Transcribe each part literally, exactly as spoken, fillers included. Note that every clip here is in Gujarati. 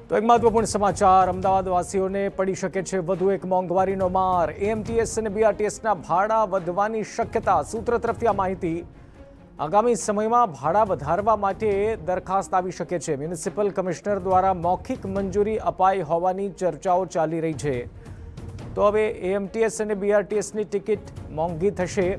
તો એક મહત્વપૂર્ણ સમાચાર, અમદાવાદવાસીઓને પડી શકે છે વધુ એક મોંઘવારીનો માર। એએમટીએસ અને બીઆરટીએસના ભાડા વધવાની શક્યતા। સૂત્ર તરફથી આ માહિતી। આગામી સમયમાં ભાડા વધારવા માટે દરખાસ્ત આવી શકે છે। મ્યુનિસિપલ કમિશનર દ્વારા મૌખિક મંજૂરી અપાઈ હોવાની ચર્ચાઓ ચાલી રહી છે। તો હવે એએમટીએસ અને બીઆરટીએસની ટિકિટ મોંઘી થશે।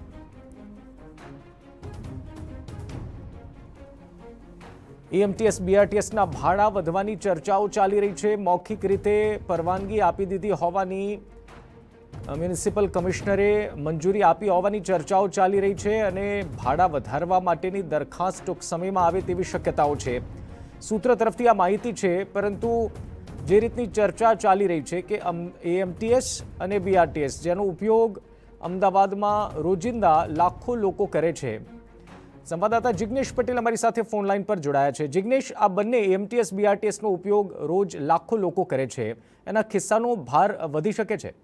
એએમટીએસ બીઆરટીએસના ભાડા વધવાની ચર્ચાઓ ચાલી રહી છે। મૌખિક રીતે પરવાનગી આપી દીધી હોવાની મ્યુનિસિપલ કમિશનરે મંજૂરી આપી હોવાની ચર્ચાઓ ચાલી રહી છે અને ભાડા વધારવા માટેની દરખાસ્ત ટૂંક સમયમાં આવે તેવી શક્યતાઓ છે। સૂત્ર તરફથી આ માહિતી છે, પરંતુ જે રીતની ચર્ચા ચાલી રહી છે કે એએમટીએસ અને બીઆરટીએસ જેનો ઉપયોગ અમદાવાદમાં રોજિંદા લાખો લોકો કરે છે। સંવાદદાતા જિગ્નેશ પટેલ અમારી સાથે ફોન લાઈન પર જોડાયા છે। જિગ્નેશ, આ બંને એએમટીએસ બીઆરટીએસનો ઉપયોગ રોજ લાખો લોકો કરે છે, એના ખિસ્સાનો ભાર વધી શકે છે?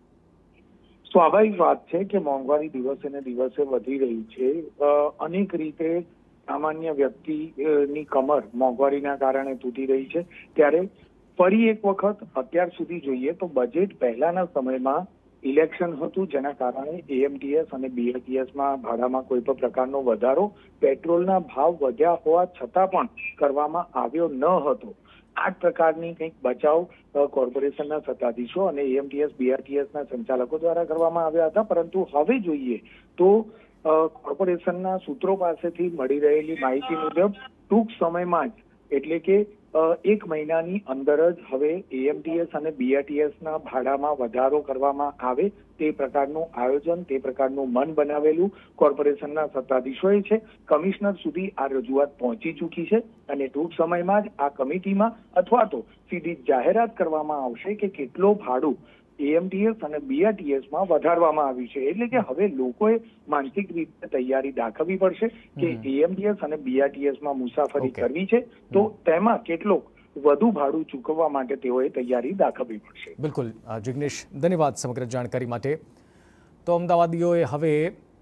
સ્વાભાવિક વાત છે કે મોંઘવારી દિવસે ને દિવસે વધી રહી છે। અનેક રીતે સામાન્ય વ્યક્તિની કમર મોંઘવારીના કારણે તૂટી રહી છે। ત્યારે ફરી એક વખત અત્યાર સુધી જોઈએ તો બજેટ પહેલાના સમયમાં ઇલેક્શન હતું, જેના કારણે એએમટીએસ અને બીઆરટીએસમાં ભાડામાં કોઈ પણ પ્રકારનો વધારો પેટ્રોલના ભાવ વધ્યા હોવા છતાં પણ કરવામાં આવ્યો ન હતો। આ જ પ્રકારની કંઈક બચાવ કોર્પોરેશનના સત્તાધીશો અને એએમટીએસ બીઆરટીએસના સંચાલકો દ્વારા કરવામાં આવ્યા હતા। પરંતુ હવે જોઈએ તો કોર્પોરેશનના સૂત્રો પાસેથી મળી રહેલી માહિતી મુજબ ટૂંક સમયમાં જ એટલે કે એક મહિનાની અંદર જ હવે એએમટીએસ અને બીઆરટીએસના ભાડામાં વધારો કરવામાં આવે તે પ્રકારનું આયોજન, તે પ્રકારનું મન બનાવેલું કોર્પોરેશનના સત્તાધીશોએ છે। કમિશનર સુધી આ રજૂઆત પહોંચી ચૂકી છે અને ટૂંક સમયમાં જ આ કમિટીમાં અથવા તો સીધી જાહેરાત કરવામાં આવશે કે કેટલો ભાડું એએમટીએસ અને બીઆરટીએસમાં વધારવામાં આવ્યું છે। એટલે કે હવે લોકોએ માનસિક રીતે તૈયારી દાખવવી પડશે કે એએમટીએસ અને બીઆરટીએસમાં મુસાફરી કરવી છે તો તેમાં કેટલોક વધુ ભાડું ચૂકવવા માટે તેઓએ તૈયારી દાખવવી પડશે। બિલકુલ જિગ્નેશ, ધન્યવાદ સમગ્ર જાણકારી માટે। તો અમદાવાદીઓએ હવે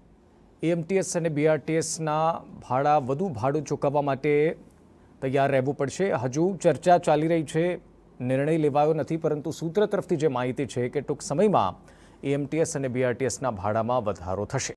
એએમટીએસ અને બીઆરટીએસના ભાડા વધુ ભાડું ચૂકવવા માટે તૈયાર રહેવું પડશે। હજુ ચર્ચા ચાલી રહી છે, નિર્ણય લેવાયો નથી, પરંતુ સૂત્ર તરફથી જે માહિતી છે કે ટૂંક સમયમાં એએમટીએસ અને બીઆરટીએસના ભાડામાં વધારો થશે।